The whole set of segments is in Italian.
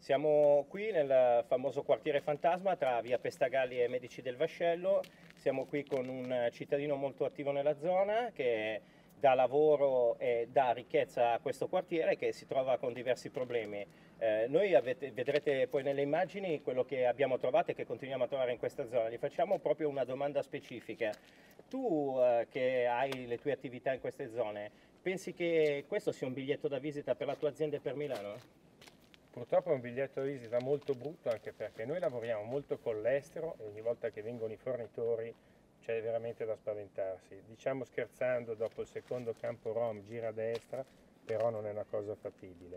Siamo qui nel famoso quartiere Fantasma tra via Pestagalli e Medici del Vascello. Siamo qui con un cittadino molto attivo nella zona che dà lavoro e dà ricchezza a questo quartiere che si trova con diversi problemi. Vedrete poi nelle immagini quello che abbiamo trovato e che continuiamo a trovare in questa zona. Gli facciamo proprio una domanda specifica. Tu che hai le tue attività in queste zone, pensi che questo sia un biglietto da visita per la tua azienda e per Milano? Purtroppo è un biglietto da visita molto brutto, anche perché noi lavoriamo molto con l'estero e ogni volta che vengono i fornitori c'è veramente da spaventarsi. Diciamo scherzando, dopo il secondo campo rom gira a destra, però non è una cosa fattibile.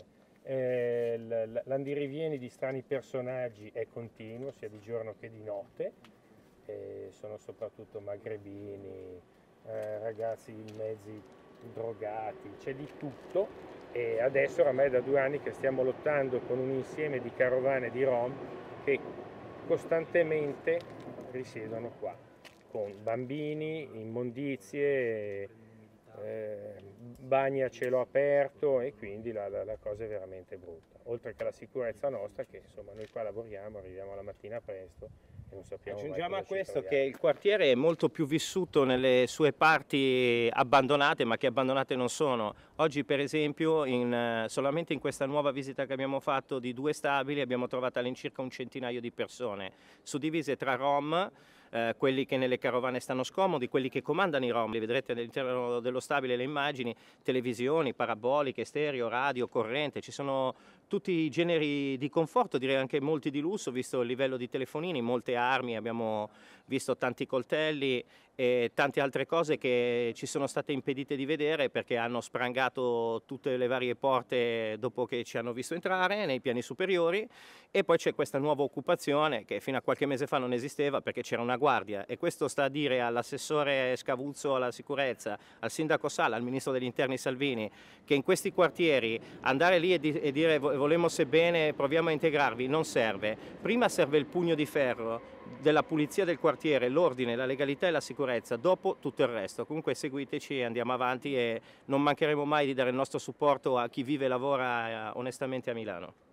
L'andirivieni di strani personaggi è continuo, sia di giorno che di notte, sono soprattutto magrebini, ragazzi in mezzi drogati, c'è di tutto. E adesso ormai è da 2 anni che stiamo lottando con un insieme di carovane di rom che costantemente risiedono qua, con bambini, immondizie, bagni a cielo aperto, e quindi la cosa è veramente brutta. Oltre che la sicurezza nostra, che insomma noi qua lavoriamo, arriviamo la mattina presto e non sappiamo mai Aggiungiamo cosa a questo ci che il quartiere è molto più vissuto nelle sue parti abbandonate, ma che abbandonate non sono. Oggi per esempio solamente in questa nuova visita che abbiamo fatto di 2 stabili abbiamo trovato all'incirca un centinaio di persone, suddivise tra rom, quelli che nelle carovane stanno scomodi, quelli che comandano i rom, li vedrete all'interno dello stabile le immagini, televisioni, paraboliche, stereo, radio, corrente, ci sono tutti i generi di conforto, direi anche molti di lusso, visto il livello di telefonini, molte armi, abbiamo visto tanti coltelli e tante altre cose che ci sono state impedite di vedere perché hanno sprangato tutte le varie porte dopo che ci hanno visto entrare nei piani superiori. E poi c'è questa nuova occupazione che fino a qualche mese fa non esisteva perché c'era una guardia, e questo sta a dire all'assessore Scavuzzo alla sicurezza, al sindaco Sala, al ministro degli interni Salvini, che in questi quartieri andare lì e dire volemo se bene, proviamo a integrarvi, non serve. Prima serve il pugno di ferro della pulizia del quartiere, l'ordine, la legalità e la sicurezza, dopo tutto il resto. Comunque seguiteci, andiamo avanti e non mancheremo mai di dare il nostro supporto a chi vive e lavora onestamente a Milano.